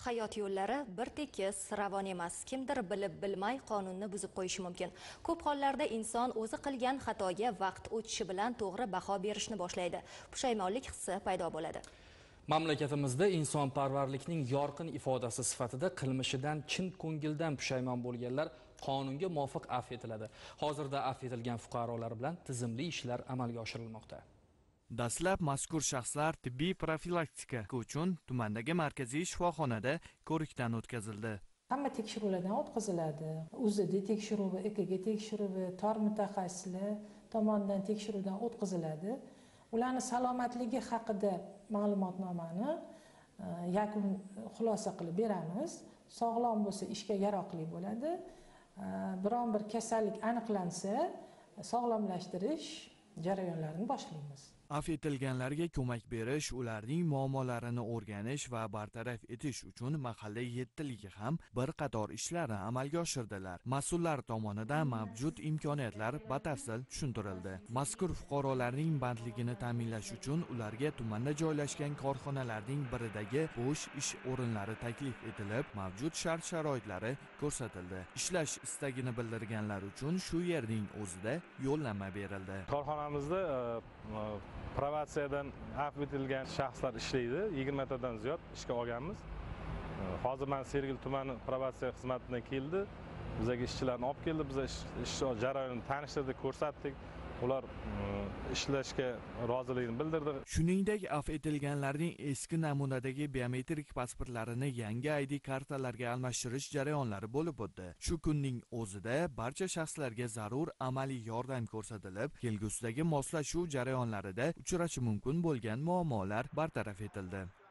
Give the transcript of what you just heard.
hayot yo'llari bir tekis, ravon emas. Kimdir bilib-bilmay qonunni buzib qo'yishi mumkin. Ko'p hollarda inson o'zi qilgan xatoga vaqt o'tishi bilan to'g'ri baho berishni boshlaydi. Pushaymonlik hissi paydo bo'ladi. Mamlakatimizda insonparvarlikning yorqin ifodasi sifatida qilmishidan chin ko'ngildan pushaymon bo'lganlar qonunga muvofiq afv etiladi. Hozirda afv etilgan fuqarolar bilan tizimli ishlar amalga oshirilmoqda. Dastlab mazkur shaxslar tibbiy profilaktika uchun tumandagi markaziy shifoxonada ko'rikdan o'tkazildi. Hamma tekshiruvlardan o'tkaziladi. UZD tekshiruvi, EKG tekshiruvi, tor mutaxassislar tomonidan tekshiruvdan o'tkaziladi. Ularning salomatligi haqida ma'lumotnomani yakun xulosa qilib beramiz. Sog'lom bo'lsa ishga yaroqli bo'ladi. Biron bir kasallik aniqlansa, sog'lomlashtirish jarayonlarini boshlaymiz. Afv etilganlarga ko'mak berish, ularning muammolarini o'rganish va bartaraf etish uchun mahalla yettiligi ham bir qator ishlarni amalga oshirdilar. Mas'ullar tomonidan mavjud imkoniyatlar batafsil tushuntirildi. Mazkur fuqarolarning bandligini ta'minlash uchun ularga tumanda joylashgan korxonalarning biridagi bo'sh ish o'rinlari taklif etilib, mavjud shart-sharoitlari ko'rsatildi. Ishlash istagini bildirganlar uchun shu yerning o'zida yo'llanma berildi. Korxonamizda probatsiyadan afv etilgan shaxslar ishlaydi. 20 tadan ziyod ishga olganmiz. Hozir men Sergeli tumani probatsiya xizmatidan keldi. Bizga ishchilarni olib keldi. Biz ish jarayonini tanishtirdik, ko'rsatdik. Ular ishlashga roziligini bildirdi. Shuningdek, afv etilganlarning eski namunadagi biometrik pasportlarini yangi ID kartalarga almashtirish jarayonlari bo'lib o'tdi. Shu kunning o'zida barcha shaxslarga zarur amaliy yordam ko'rsatilib, kelgusidagi moslashuv jarayonlarida uchrashi mumkin bo'lgan muammolar bartaraf etildi.